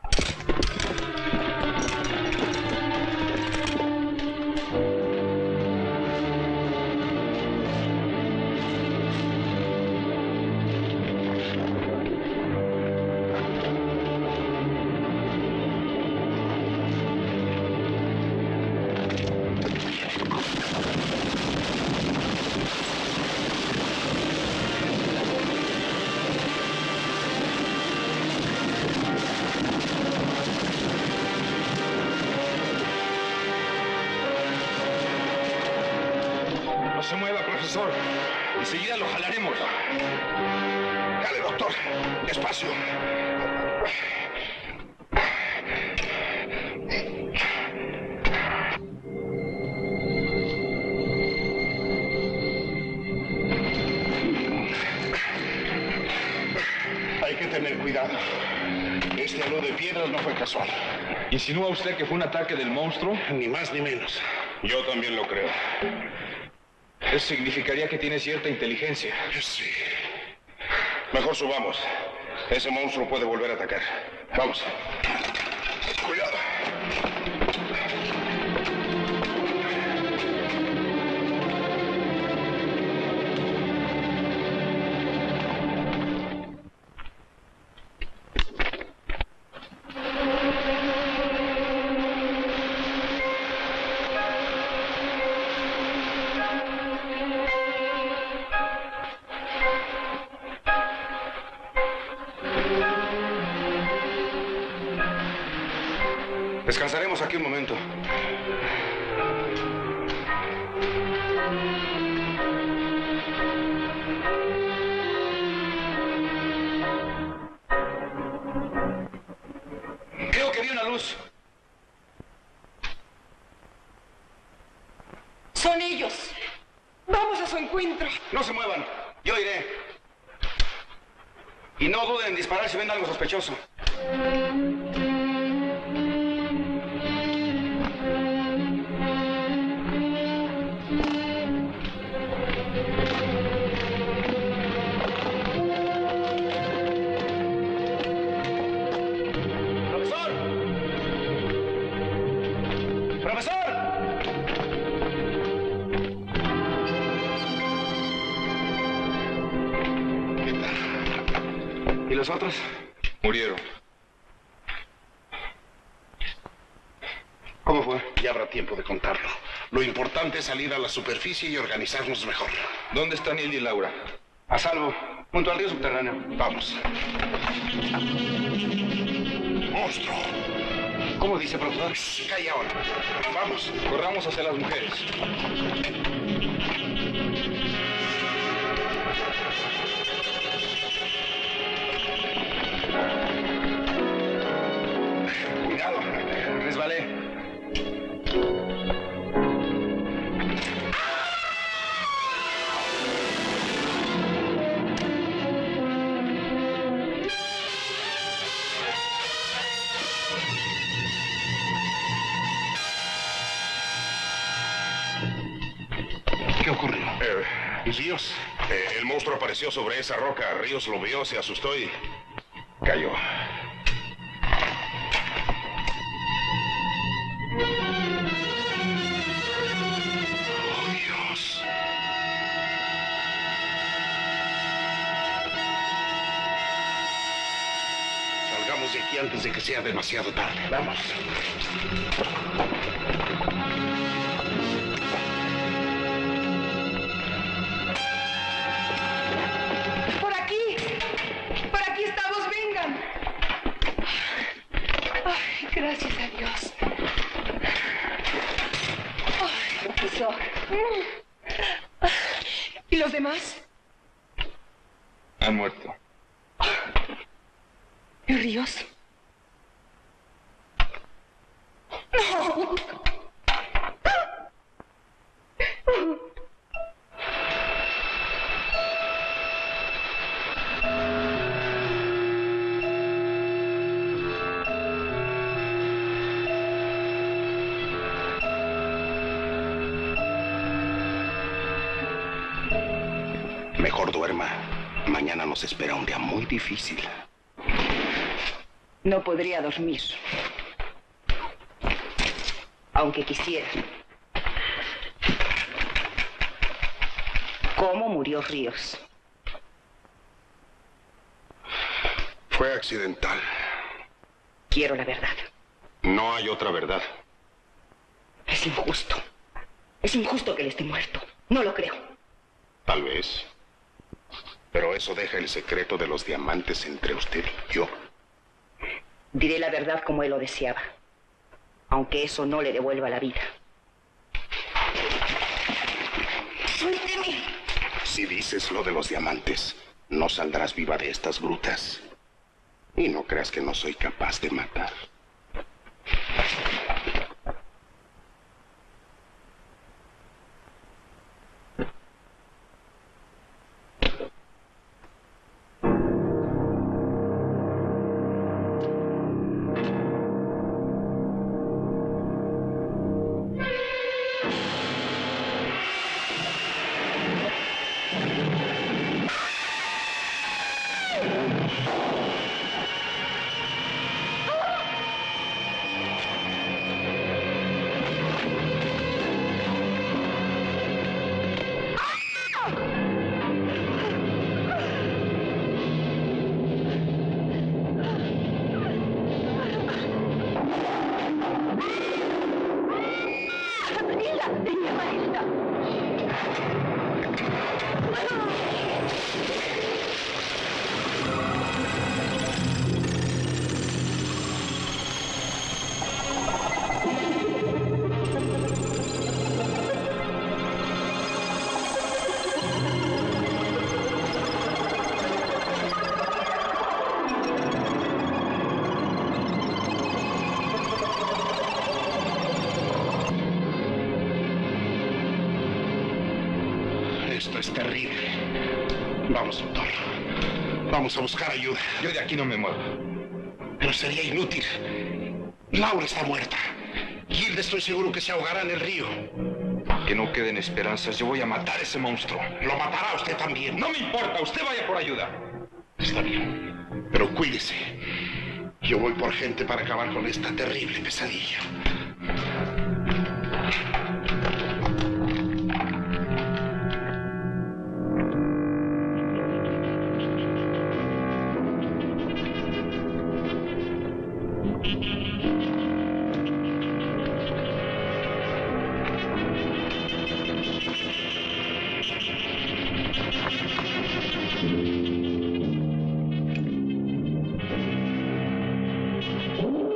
Speaker 12: No se mueva, profesor. Enseguida lo jalaremos.
Speaker 6: Dale, doctor. Despacio. Hay que tener cuidado. Este halo de piedras no fue casual.
Speaker 12: ¿Insinúa usted que fue un ataque del monstruo?
Speaker 6: Ni más ni menos.
Speaker 12: Yo también lo creo. Eso significaría que tiene cierta inteligencia.
Speaker 6: Sí.
Speaker 2: Mejor subamos. Ese monstruo puede volver a atacar. Vamos.
Speaker 6: Cuidado.
Speaker 10: Descansaremos aquí un momento. Creo que vi una luz.
Speaker 13: Son ellos. Vamos a su encuentro.
Speaker 10: No se muevan. Yo iré. Y no duden en disparar si ven algo sospechoso. ¿Y los otros?
Speaker 12: Murieron.
Speaker 10: ¿Cómo fue?
Speaker 6: Ya habrá tiempo de contarlo. Lo importante es salir a la superficie y organizarnos mejor.
Speaker 12: ¿Dónde están Nilda y Laura?
Speaker 10: A salvo, junto al río subterráneo.
Speaker 6: Vamos.
Speaker 16: monstruo.
Speaker 12: ¿Cómo dice, profesor?
Speaker 16: Shh, calla ahora. Vamos.
Speaker 12: Corramos hacia las mujeres.
Speaker 16: Cuidado.
Speaker 12: Resbalé.
Speaker 16: ¿Qué ocurrió? Eh, Ríos. Eh, el monstruo apareció sobre esa roca. Ríos lo vio, se asustó y cayó. Oh, Dios. Salgamos de aquí antes de que sea demasiado tarde. Vamos.
Speaker 13: Por aquí. Por aquí estamos, vengan. Ay, gracias a Dios. Ay, profesor. ¿Y los demás?
Speaker 12: Han muerto.
Speaker 13: ¿Y Ríos? No.
Speaker 16: Mejor duerma. Mañana nos espera un día muy difícil.
Speaker 14: No podría dormir. Aunque quisiera. ¿Cómo murió Ríos?
Speaker 16: Fue accidental.
Speaker 14: Quiero la verdad.
Speaker 16: No hay otra verdad.
Speaker 14: Es injusto. Es injusto que él esté muerto. No lo creo.
Speaker 16: Tal vez. Pero eso deja el secreto de los diamantes entre usted y yo.
Speaker 14: Diré la verdad como él lo deseaba. Aunque eso no le devuelva la vida.
Speaker 16: ¡Suélteme! Si dices lo de los diamantes, no saldrás viva de estas grutas. Y no creas que no soy capaz de matar. Esto es terrible. Vamos, doctor. Vamos a buscar ayuda.
Speaker 12: Yo de aquí no me muevo.
Speaker 16: Pero sería inútil. Laura está muerta. Gilda estoy seguro que se ahogará en el río.
Speaker 12: Que no queden esperanzas. Yo voy a matar a ese monstruo.
Speaker 16: Lo matará usted también.
Speaker 12: No me importa. Usted vaya por ayuda.
Speaker 16: Está bien. Pero cuídese. Yo voy por gente para acabar con esta terrible pesadilla.
Speaker 17: Thank you.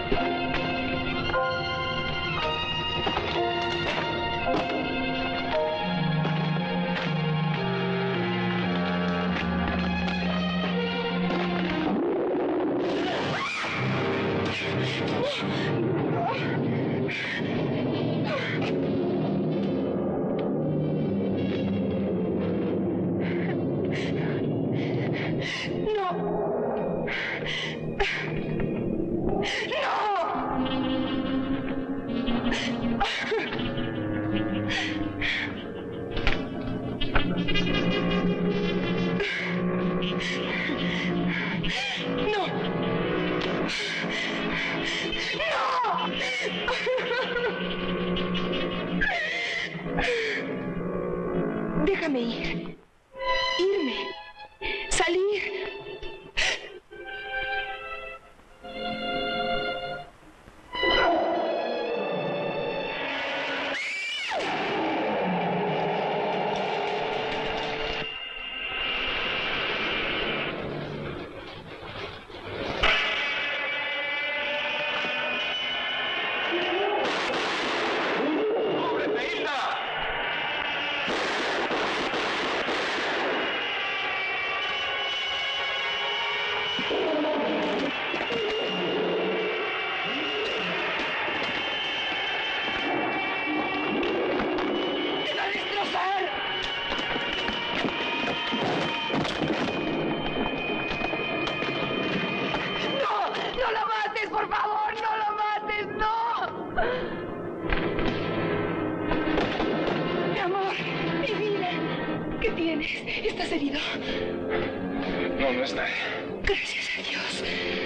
Speaker 13: Déjame ir. Irme. Salir. ¿Estás herido?
Speaker 12: No, no es nada.
Speaker 13: Gracias a Dios.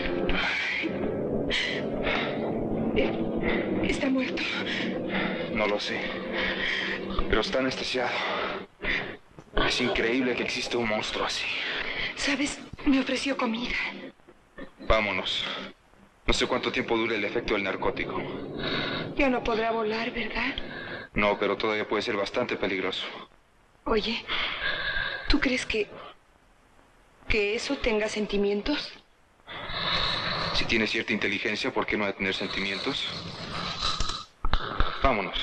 Speaker 13: Eh, ¿Está muerto?
Speaker 12: No lo sé. Pero está anestesiado. Es increíble que exista un monstruo así.
Speaker 13: ¿Sabes? Me ofreció comida.
Speaker 12: Vámonos. No sé cuánto tiempo dure el efecto del narcótico.
Speaker 13: Ya no podrá volar, ¿verdad?
Speaker 12: No, pero todavía puede ser bastante peligroso.
Speaker 13: Oye, ¿tú crees que... que eso tenga sentimientos?
Speaker 12: Si tiene cierta inteligencia, ¿por qué no ha de tener sentimientos? Vámonos.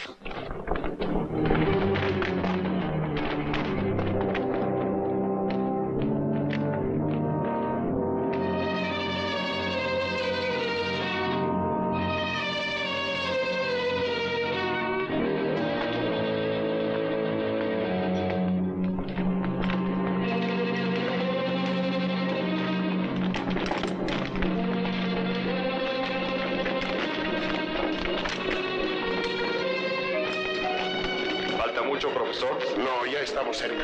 Speaker 6: Profesor. No, ya estamos cerca.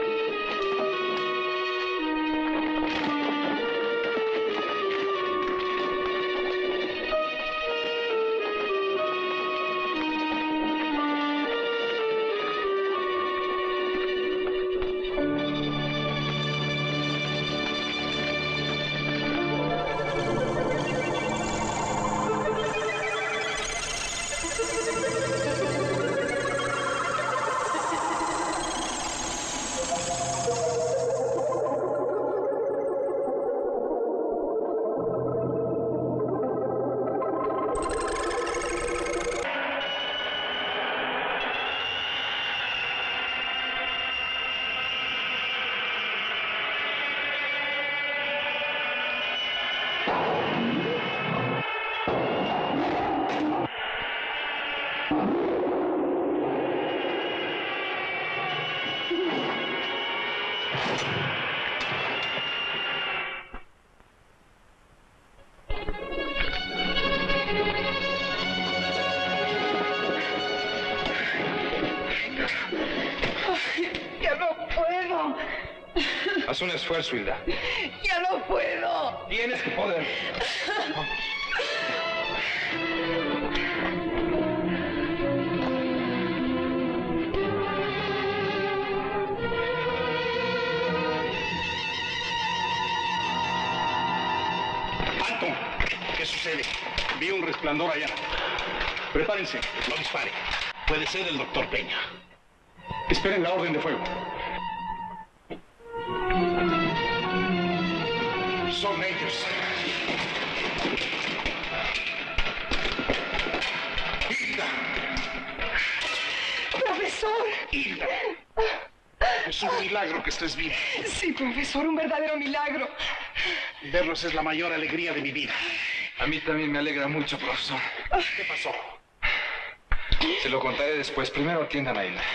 Speaker 6: Haz un esfuerzo, Hilda.
Speaker 13: ¡Ya no puedo!
Speaker 12: Tienes que poder.
Speaker 16: ¡Alto! ¿Qué sucede? Vi un resplandor allá. Prepárense. No dispare. Puede ser el doctor Peña. Esperen la orden de fuego. Son ellos.
Speaker 6: Hilda. Es un milagro que estés viva.
Speaker 13: Sí, profesor, un verdadero milagro.
Speaker 6: Verlos es la mayor alegría de mi vida.
Speaker 12: A mí también me alegra mucho, profesor.
Speaker 6: ¿Qué pasó?
Speaker 12: Se lo contaré después. Primero atiendan a Hilda.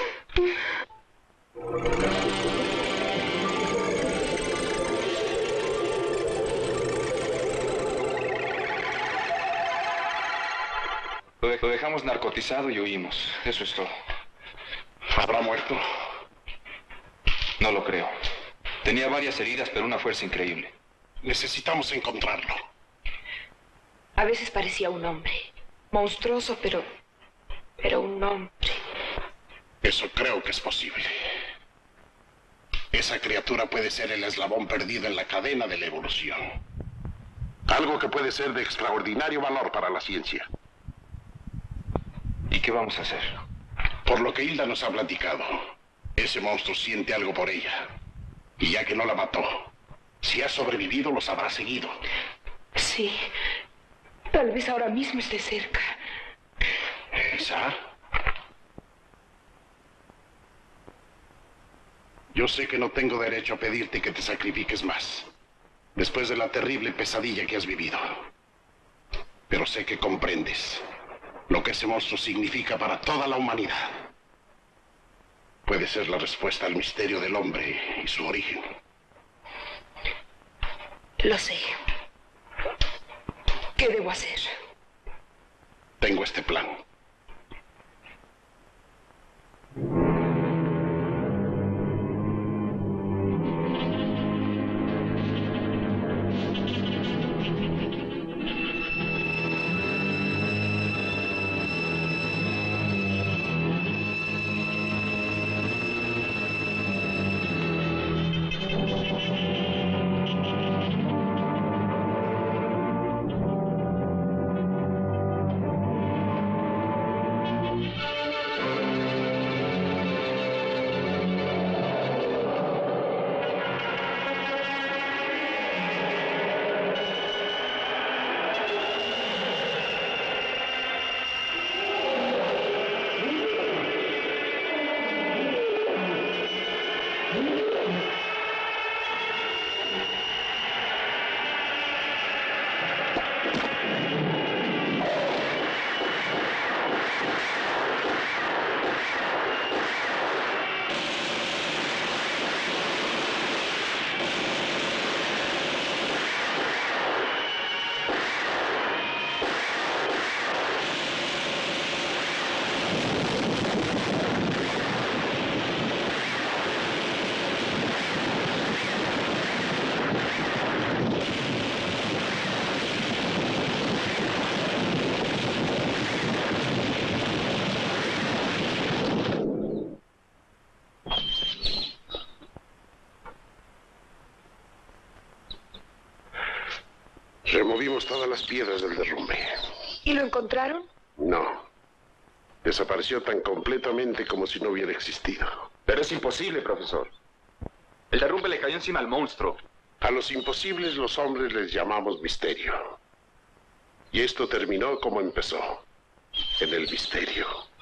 Speaker 12: Lo, de- lo dejamos narcotizado y huimos. Eso es todo.
Speaker 6: ¿Habrá muerto?
Speaker 12: No lo creo. Tenía varias heridas, pero una fuerza increíble.
Speaker 6: Necesitamos encontrarlo.
Speaker 13: A veces parecía un hombre. Monstruoso, pero... pero un hombre.
Speaker 6: Eso creo que es posible. Esa criatura puede ser el eslabón perdido en la cadena de la evolución. Algo que puede ser de extraordinario valor para la ciencia.
Speaker 12: ¿Y qué vamos a hacer?
Speaker 6: Por lo que Hilda nos ha platicado, ese monstruo siente algo por ella. Y ya que no la mató, si ha sobrevivido, los habrá seguido.
Speaker 13: Sí. Tal vez ahora mismo esté cerca.
Speaker 6: ¿Esa? Yo sé que no tengo derecho a pedirte que te sacrifiques más, después de la terrible pesadilla que has vivido. Pero sé que comprendes lo que ese monstruo significa para toda la humanidad. Puede ser la respuesta al misterio del hombre y su origen.
Speaker 13: Lo sé. ¿Qué debo hacer?
Speaker 6: Tengo este plan. Removimos todas las piedras del derrumbe.
Speaker 13: ¿Y lo encontraron?
Speaker 6: No. Desapareció tan completamente como si no hubiera existido.
Speaker 10: Pero es imposible, profesor. El derrumbe le cayó encima al monstruo.
Speaker 6: A los imposibles los hombres les llamamos misterio. Y esto terminó como empezó, en el misterio.